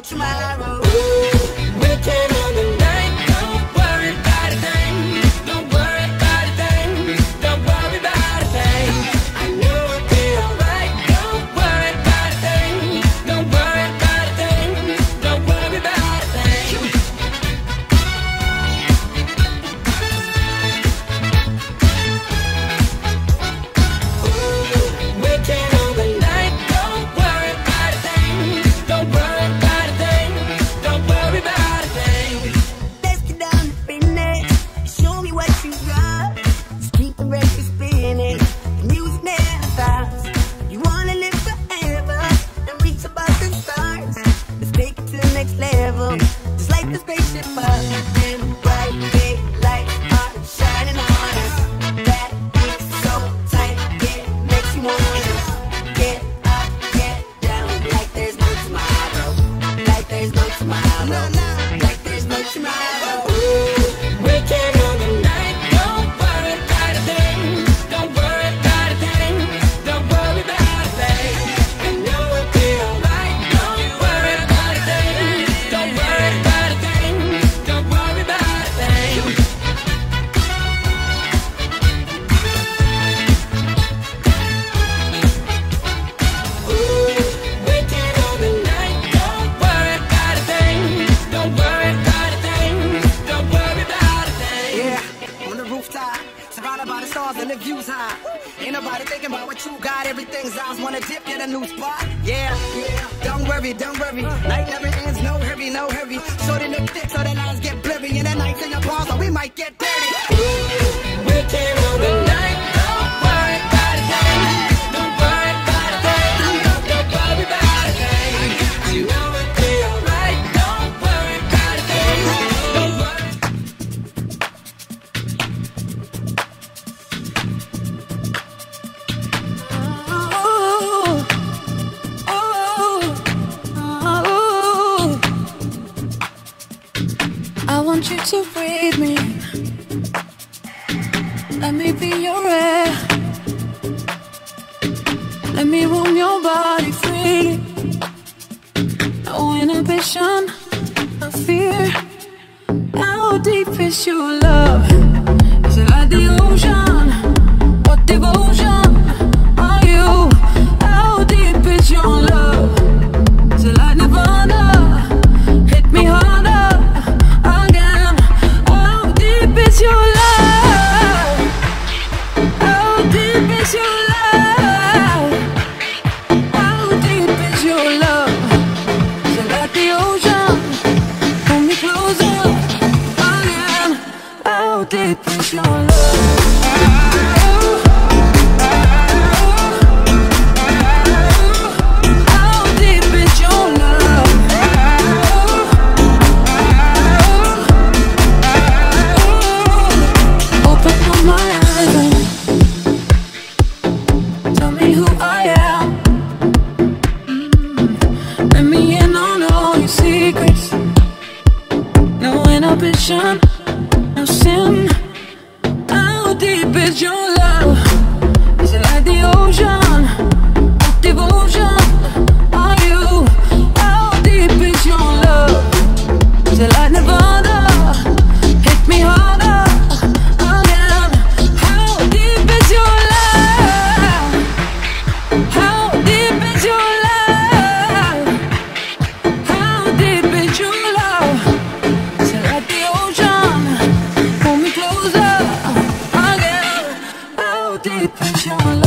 tomorrow. We can on the night. Don't worry about a thing. Don't worry about a thing. Don't worry about a thing. I know it'll be alright. Don't worry about a thing. Don't worry about a thing. Don't worry about a thing. We can on the night. Don't worry about a thing. Don't worry about a thing. Don't worry about a thing. Let's get down to business. Show me what you got. Just keep the record spinning. The music never stops. You wanna live forever and reach above the stars. Let's take it to the next level. Just like the spaceship up and bright big lights are shining on us. That beat's so tight, it makes you wanna get up, get down like there's no tomorrow. Like there's no tomorrow. Like there's no tomorrow. We can on the night. Don't worry about a thing. Don't worry about a thing. Don't worry about a thing. I know it'll be alright. Don't worry about a thing. Don't worry about a thing. Don't worry about a thing. We can on the night. Don't worry about a thing. Don't worry about a thing. Don't worry about a thing. Yeah, on the rooftop, surrounded by the stars and the views high. Ain't nobody thinking about what you got. Everything's ours. Wanna dip, get a new spot. Yeah, don't worry, don't worry. Night never ends, no hurry, no hurry. Short in the thick so the lines get blurry. And the nights in your palms, so we might get dirty. We can on the night. Don't worry about a thing. Don't worry about a thing. Don't worry about a thing. I know it'll be alright. Don't worry about a thing. Don't worry. I want you to breathe me. Let me be your air. Let me roam your body freely. No inhibition, no fear. How deep is your love? Is it like the ocean? What devotion are you? How deep is your love? Is it like Nirvana? Hit me harder again. How deep is your love? How deep is your love? How deep is your love? Is it like the ocean? Pull me closer again. How deep is your love? How deep is your love? Open up my eyes and tell me who I am. Let me in on all your secrets. No inhibition, no sin. How deep is your love? Is it like the ocean? What devotion are you? How deep is your love? Is it like Nirvana? Hit me harder again. How deep is your love? How deep is your love? How deep is your love? Is it like the ocean? Pull me closer again. How deep is your love?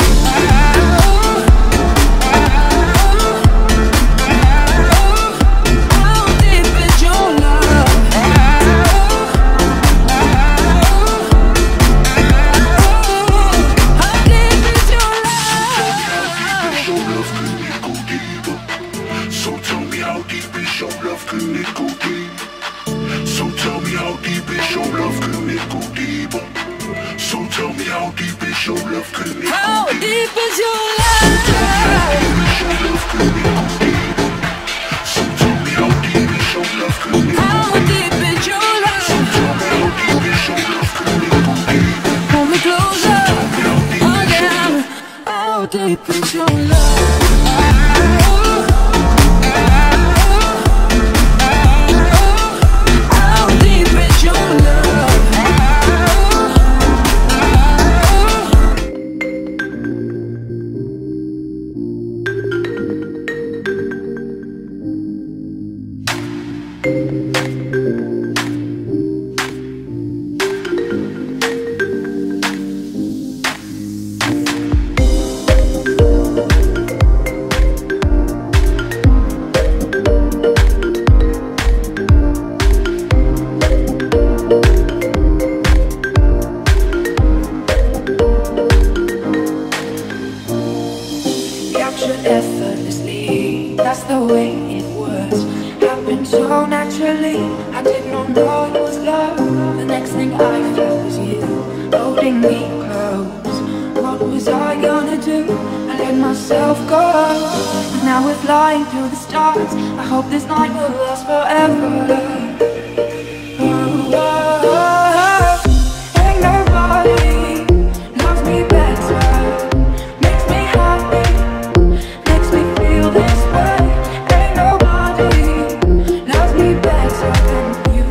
How deep is your love? How deep is your love? So tell me how deep is your love, can it go deep? So tell me how deep is your love, can it go deeper? So tell me how deep is your love, can it go How deep? deep is your love? So tell me how deep is your love, can it go How deep is your love? Tell me how deep is your love, can it go deep? Pull me closer again. How deep is your love? that's the way it was. Happened so naturally, I did not know it was love. The next thing I felt was you holding me close. What was I gonna do? I let myself go. Now we're flying through the stars. I hope this night will last forever. Oh, oh, oh. Ain't nobody loves me better. Makes me happy, makes me feel this way. Ain't nobody loves me better than you.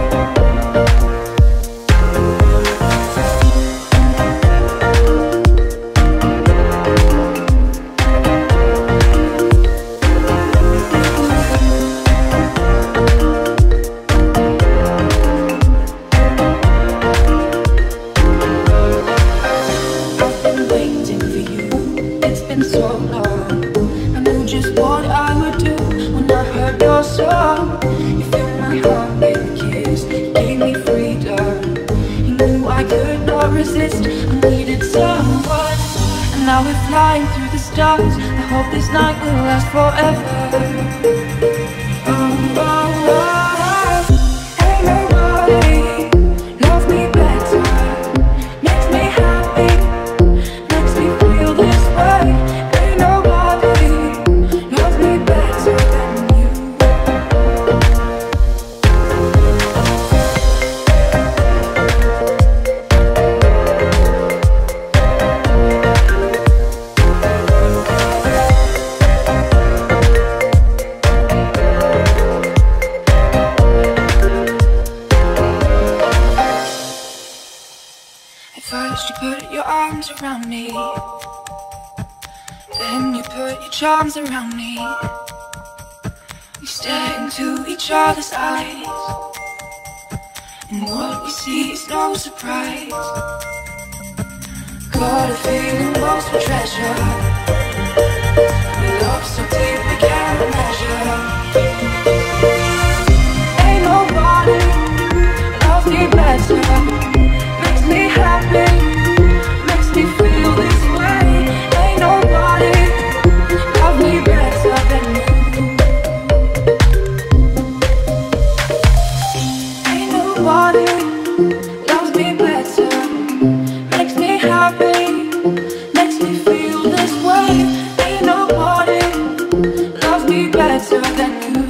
I've been waiting for you, it's been so long. I knew just what I would do when I heard your song. You filled my heart with a kiss, you gave me freedom. You knew I could not resist, I needed someone. And now we're flying through the stars. I hope this night will last forever. Oh, oh, oh. Ain't nobody loves me better. Makes me happy, makes me feel this way. Ain't nobody loves me better than you. At first you put your arms around me, then you put your charms around me. We stare into each other's eyes, and what we see is no surprise. Got a feeling lost for treasure. We love so deep we can't measure. Ain't nobody loves me better. Makes me happy, makes me feel this way. Ain't nobody love me better than you. Ain't nobody loves me better. Makes me happy, makes me feel this way. Ain't nobody loves me better than you.